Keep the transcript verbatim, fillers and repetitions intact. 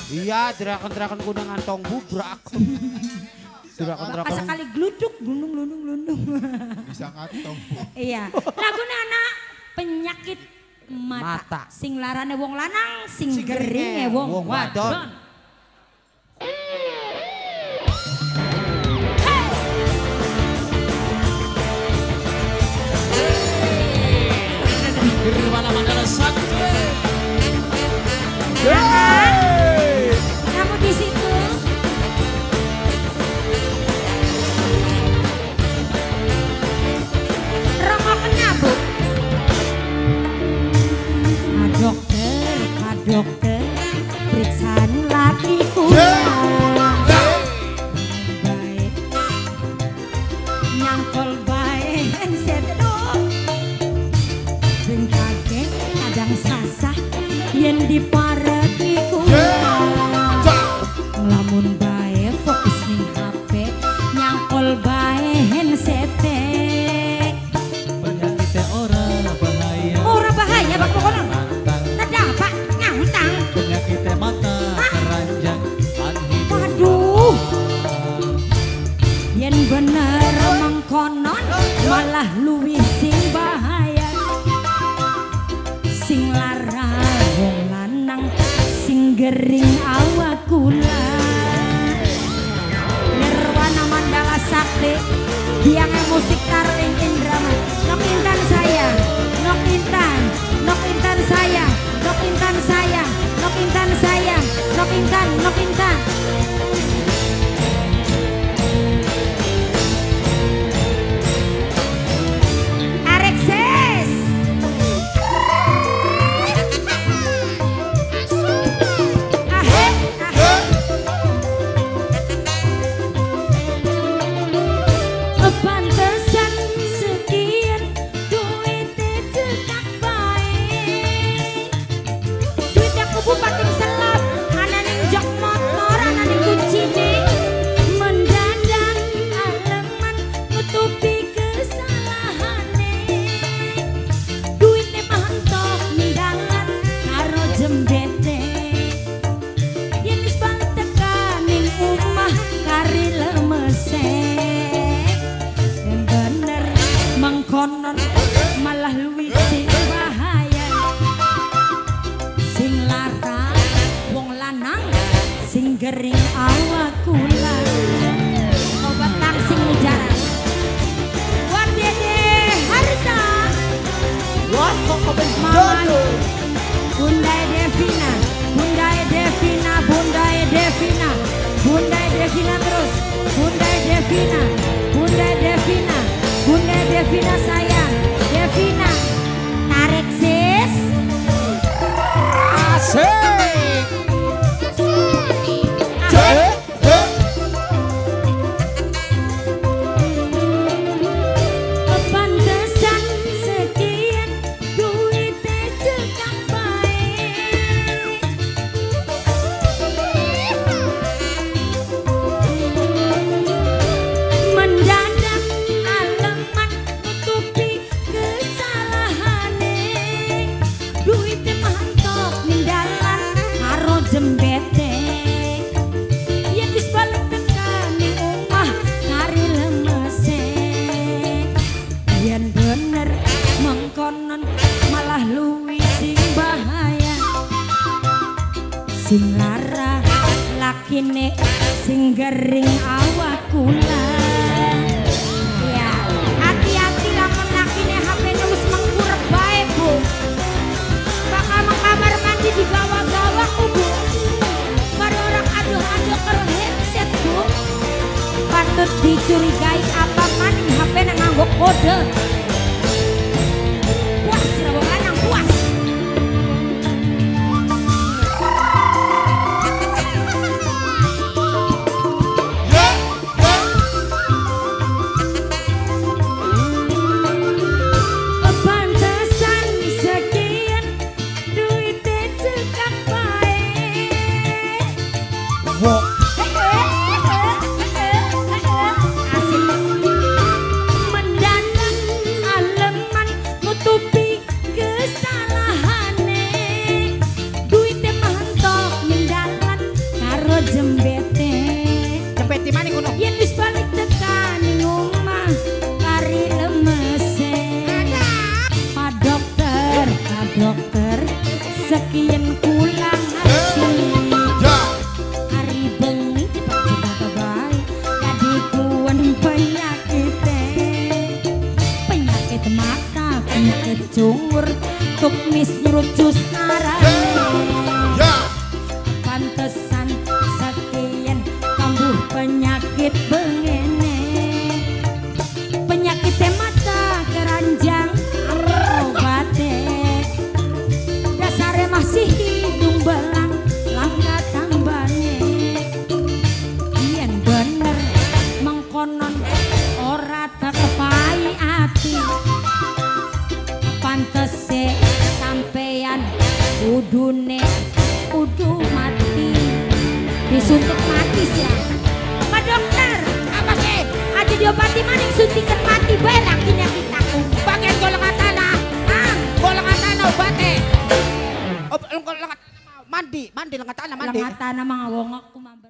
Iya, terakan-terakan kuda ngantong bubrak. Bapak sekali gluduk, glundung, glundung, glundung. Bisa ngantong. Iya. Lagu anak penyakit mata. Mata. Sing larane wong lanang, sing, Sing geringe geringe wong wong wadon. wadon. Nirwana Mandala Sakti. Kamu di situ. Rongok nyabuk. Kak dokter, kak dokter, periksaan lakiku. Baik, nyangkol baik, sedo. Sing kaget kadang sasah, yen diparekiku. Ngelamun bae fokus ning H P, nyangkol bae handset. Penyakitnya orang bahaya. Ora bahaya Pak Pokono. Mantang. Ada apa? Ngutang. Penyakitnya mata keranjang. Anhidup. Waduh. Yen bener mengkonon malah luwih sing bahaya. Sing lara wong lanang, sing gering awak kula. Nirwana Mandala Sakti, tiang musik Tarling Indramat. Nok Intan saya, Nok Intan, Nok Intan saya, Nok Intan saya, Nok Intan saya, Nok Intan, Nok Intan. Alexis. Ahe, ahe. Pantesan sekian duitnya cekak baik. Duitnya kubu pating selap, ana ning jok motor, ana ning kuncine. Mendadak aleman nutupi kesalahane. Duitnya mantok ninggalan karo jembete. Yen wis balik tekan ning omah kari lemese. Yang bener mengkonon malah luwih sing bahaya. Sing lara wong lanang, sing gering awak kula. Obat tangsing mujara. Wan Dede Harta. Wah, kok kabeh Mama Bunda Devina, Bunda Devina, Bunda Devina, Bunda Devina terus, Bunda Devina, Bunda Devina, Bunda Devina sayang, Devina, tarik sis. Asik. Asik. Pantesan sekian duitnya cekak baik. Mendadak aleman nutupi kesalahane. Duitnya mantok ninggalan karo jembete. Yen wis balik tekan ning omah kari lemese. Yen bener mengkonon malah luwih sing bahaya. Sing lara lakine, sing gering awak kula. Ya, hati-hati lamun lakine H P-nya wis mengkurep bae, Bu. Bakal mau kamar mandi digawa-gawa ku, Bu. Baru orang aduh-aduh karo headset, Bu. Patut dicurigai apa maning H P-nya nganggo kode. Puas lah wong lanang puas. Pantesan sekian duitnya cekak baik. Asik. Mendadak aleman nutupi kesalahan. jembete. Jempet di mana kuno? Yen wis balik tekan omah kari lemese. Pak dokter, Pak dokter, sekian kulang hati. Hari bengi cepat kita baik, jadi kuan penyakit penyakit mata, penyakit sumur, tukmis nyurut jus narane. Pantesan sekian kambuh penyakit bengene, penyakit mata keranjang obate, dasare masih hidung belang langka tambane. Yen bener mengkonon ora tekepai ati, pantese sampeyan kudune kudu mati, disuntik mati sih. Pak dokter, Apa sih? aja diobati maning suntikan mati bae lakine kita. Pakai golongan tanah. Ah, golongan tanah obatnya. Oh, golongan mandi, mandi lengan tanah mandi. Langatan nama ngawong aku mamba.